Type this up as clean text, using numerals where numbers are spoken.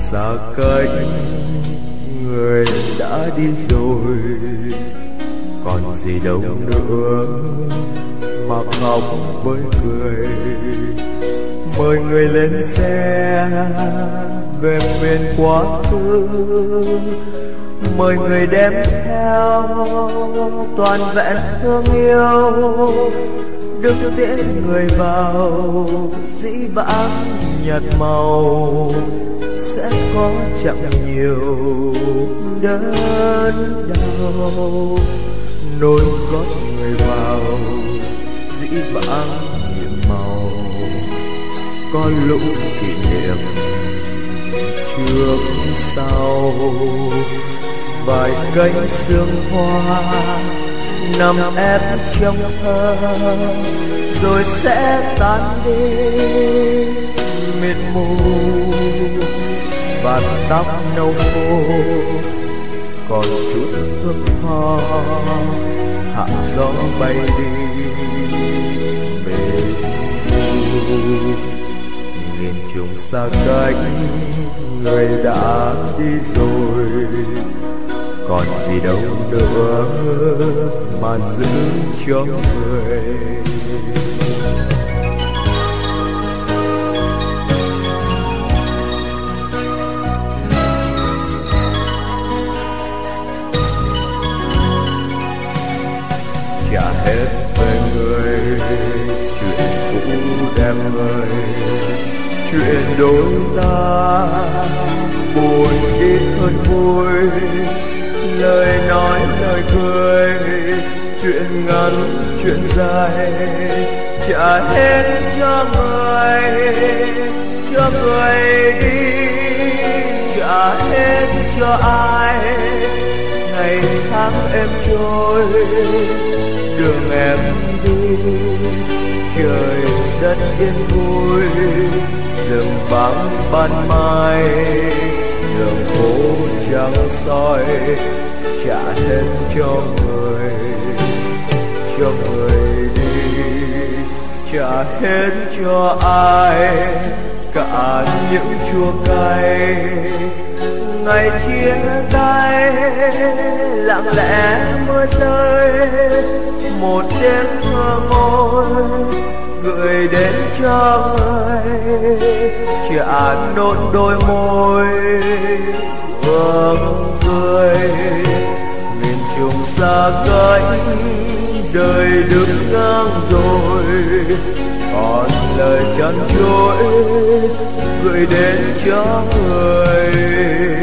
xa cách, người đã đi rồi, còn gì đâu nữa mà khóc với cười. Mời người lên xe về miền quá khứ, mời người đem theo toàn vẹn thương yêu. Đứng tiễn người vào dĩ vãng nhạt màu, sẽ có chẳng nhiều đớn đau. Nối gót người vào dĩ vãng nhiệm màu, có lũ kỷ niệm trước sau. Vài cánh sương hoa nằm ép trong thơ, rồi sẽ tan đi mịt mù. Và tóc nâu khô còn chút hương hoa, hạ gió bay đi mịt mù. Nghìn trùng xa cách, người đã đi rồi, còn gì đâu nữa mà giữ cho người. Trả hết về người chuyện cũ đem người, chuyện đôi ta buồn ít hơn vui. Lời nói lời cười, chuyện ngắn chuyện dài, trả hết cho người đi, trả hết cho ai. Ngày tháng em trôi, đường em đi, trời đất yên vui, rừng vắng ban mai, đường phố trắng soi. Trả hết cho người đi, trả hết cho ai. Cả những chua cay ngày chia tay, lặng lẽ mưa rơi, một đêm thơ ngôn gửi đến cho người. Trả nốt đôi môi ước cười, miền trùng xa cách, đời đứng ngang rồi. Còn lời chăn trối gửi đến cho người.